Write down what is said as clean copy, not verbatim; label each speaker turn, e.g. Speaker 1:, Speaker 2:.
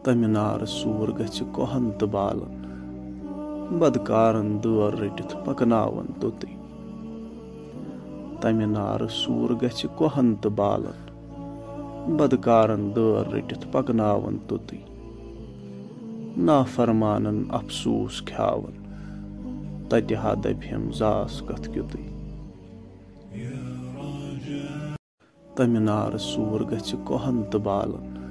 Speaker 1: तमि नार सूर गछि कोहन तہٕ बालन बदकारन दٲر रٔٹِتھ पकनावन توٚتٕے तमि नार सूर गछि कोहन तہٕ बालन बदकारन दٲر रٔٹِتھ पकनावन توٚتٕے نافرمانن افسوٗس کھیاون تتہِ ہا دپہم زاس کتھ کیُتٕے تمہِ نارٕ سوٗر گژھِ کوہن تہٕ بالن